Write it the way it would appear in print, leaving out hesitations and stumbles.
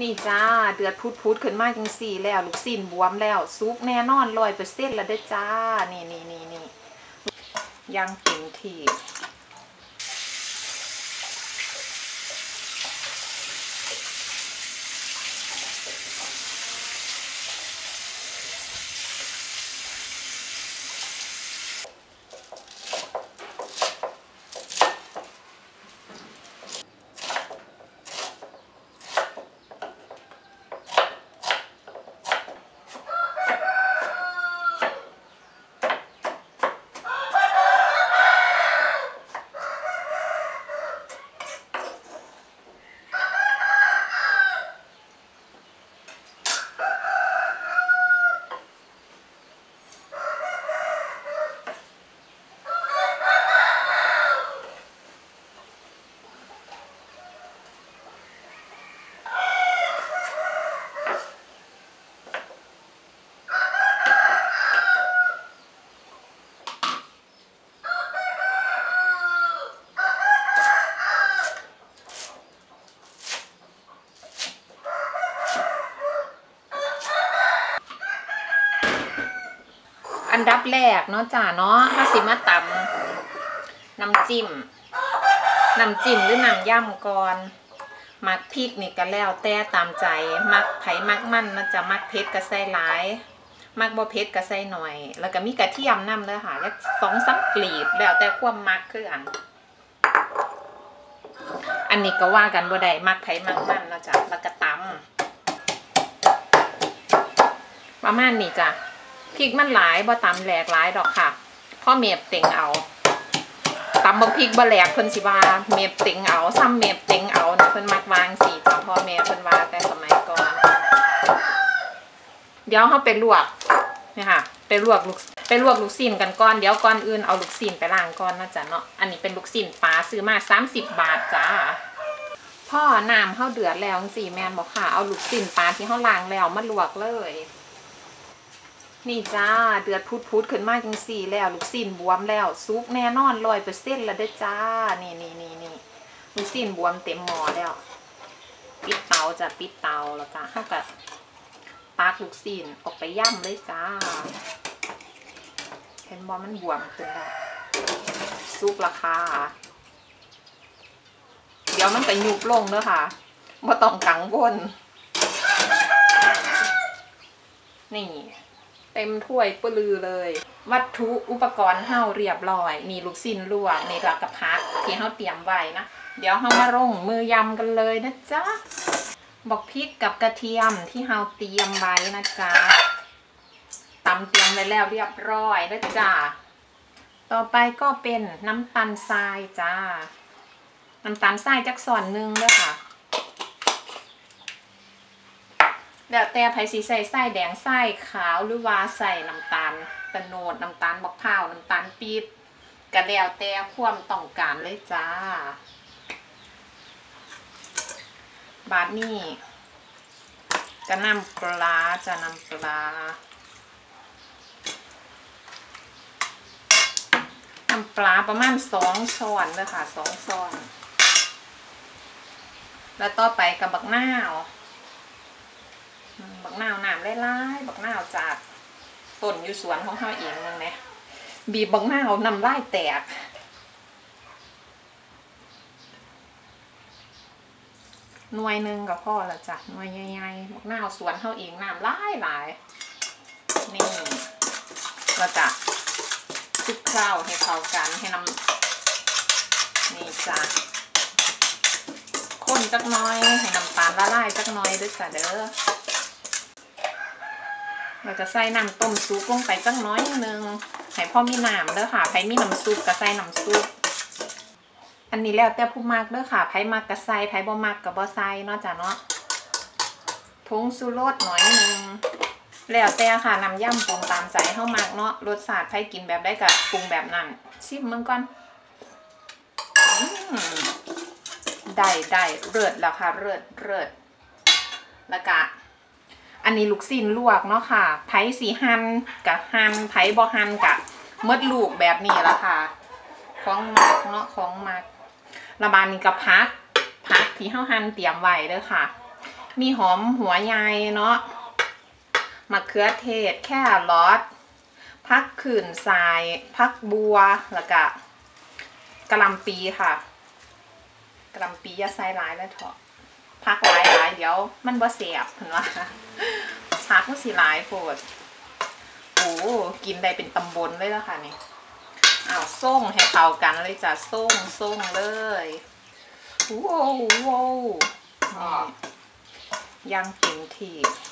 นี่จ้าเดือดพุดขึ้นมาจังสี่แล้วลูกชิ้นบวมแล้วซุปแน่นอน100%แล้วเด้อจ้านี่ย่างเต็มที่อันดับแรกเนาะจ้าเนาะถ้าสิมาตำน้ำจิ้มหรือน้ำย่ำก่อนมักพริกนี่ก็แล้วแต่ตามใจมักไผ่มักมันนะจะมักเผ็ดก็ใส่หลายมักบ่เผ็ดก็ใส่หน่อยแล้วก็มีกระเทียมนำเลยค่ะแล้ว2-3 กลีบแล้วแต่ความมักคืออันนี้ก็ว่ากันบ่ได้มักไผ่มักมันนะจ้ะแล้วก็ตำประมาณนี้จ้ะพริกมันหลายบ่ตำแหลกหลายดอกค่ะพ่อเมฟเต็งเอาตำบ่พริกบ่แหลกเพิ่นสิว่าเมฟเต็งเอาซ้ำเมฟเต็งเอาเพิ่นมักวางสีตามพ่อแม่เพิ่นว่าแต่สมัยก่อนเดี๋ยวเฮาไปลวกนี่ค่ะไปลวกลูกชิ้นกันก่อนเดี๋ยวก่อนอื่นเอาลูกชิ้นไปล้างก่อนนะจ๊ะเนาะอันนี้เป็นลูกชิ้นปลาซื้อมา30 บาทจ้าพ่อน้ำเฮาเดือดแล้วจังซี่แม่นบ่ค่ะเอาลูกชิ้นปลาที่เฮาล้างแล้วมาลวกเลยนี่จ้าเดือดพุดขึ้นมาจังสี่แล้วลูกชิ้นบวมแล้วซุปแน่นอน100%แล้วเด้อจ้านี่ลูกชิ้นบวมเต็มหม้อแล้วปิดเตาจะปิดเตาแล้วจ้าเท่ากับตักลูกชิ้นออกไปย่ำเลยจ้าเห็นบอมันบวมขึ้นแล้วซุปราคาเดี๋ยวมันไปยุบลงเด้อค่ะบ่ต้องกังวลนี่เต็มถ้วยปลือเลยวัตถุอุปกรณ์เฮาเรียบร้อยมีลูกชิ้นลวกในกระพักที่เฮาเตรียมไว้นะเดี๋ยวเฮามาลงมือยำกันเลยนะจ๊ะบอกพริกกับกระเทียมที่เฮาเตรียมไว้นะจ๊ะตำเตรียมไว้แล้วเรียบร้อยนะจ๊ะต่อไปก็เป็นน้ำตาลทรายจ้าน้ำตาลทรายจักส่วนหนึ่งด้วยค่ะแล้วแต่ไผสิใส่ไส้แดงไส้ขาวหรือว่าใส่น้ำตาลตะโนดน้ำตาลมะพร้าวน้ำตาลปี๊บก็แล้วแต่ความต้องการเลยจ้าบาดนี้จะน้ำปลาประมาณ2 ช้อนเลยค่ะ2 ช้อนแล้วต่อไปกับบักนาวน้ำไล่บักนาวจากต้นอยู่สวนของเขาเองนึงไหมบีบบักนาวน้ำลายแตกหน่วยหนึ่งกับพ่อละจ้ะหน่วยใหญ่ๆบักนาวสวนเขาเองน้ำหลายนี่เราจะคลุกเคล้าให้เข้ากันให้น้ำนี่จ้ะข้นจักน้อยให้น้ำตาลละลายจักน้อยด้วยจ้ะเด้อเราจะใส่น้ำต้มซุปลงไปจักน้อยนึงให้พ่อมีน้ำเด้อค่ะไผมีน้ำซุปก็ใส่น้ำซุปอันนี้แล้วแต่ผู้มักเด้อค่ะไผมักก็ใส่ไผบ่มักก็บ่ใส่เนาะจ้ะเนาะผงชูรสหน่อยนึงแล้วแต่ค่ะน้ำย่ำปรุงตามใจเฮามักเนาะรสชาติไผกินแบบได้ก็ปรุงแบบนั้นชิมมึงก่อนได้เลิศแล้วค่ะเลิศแล้วก็อันนี้ลูกชิ้นลวกเนาะค่ะไผสีหั่นกับหั่นไผบ่หั่นกับมดลูกแบบนี้ละค่ะของมักเนาะของมักระบาดนี้กับพักที่เฮาหั่นเตรียมไว้เด้อค่ะมีหอมหัวใหญ่เนาะมะเขือเทศแครอทผักขื่นทรายผักบัวแล้วก็กะหล่ำปีค่ะกะหล่ำปีอย่าใส่หลายแล้วเถอะผักหลายเดี๋ยวมันบ่แซ่บเห็นว่าผักมันสิหลายโพดโอ้กินได้เป็นตำบลเลยแล้วค่ะนี่อ้าวส่งให้เข้ากันเลยจ้ะส่งเลยว้าวนี่ย่างเต็มที่